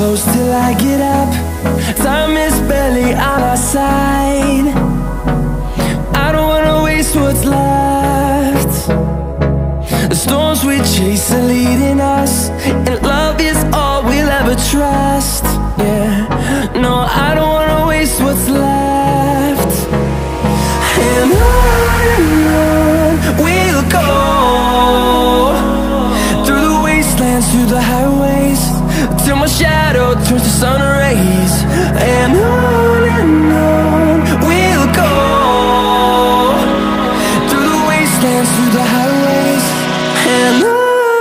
close till I get up. Time is barely on our side. I don't wanna waste what's left. The storms we chase are leading us, and love is all we'll ever trust. Yeah, no, I don't wanna waste what's left. And on we'll go, through the wastelands, through the highways, till my shadow turns to sun rays. And on we'll go, through the wastelands, through the highways, and on we'll go.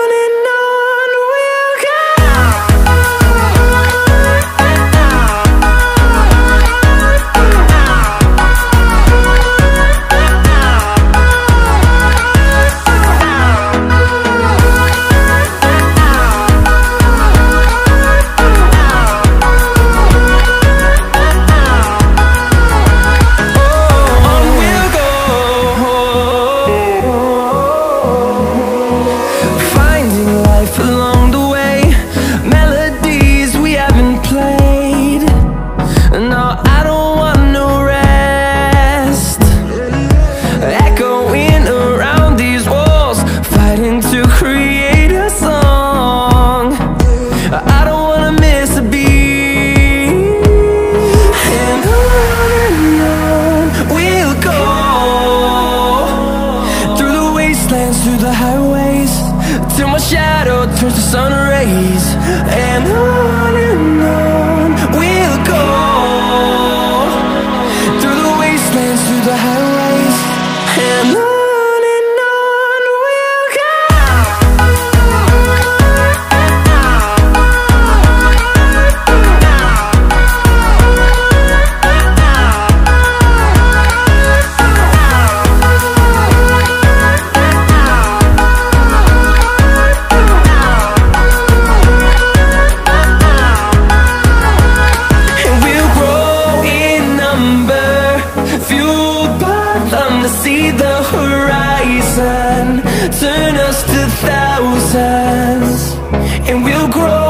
Through the highways, till my shadow turns to sun rays. And on we'll go, through the wastelands, through the highways, and on we'll go. See the horizon turn us to thousands, and we'll grow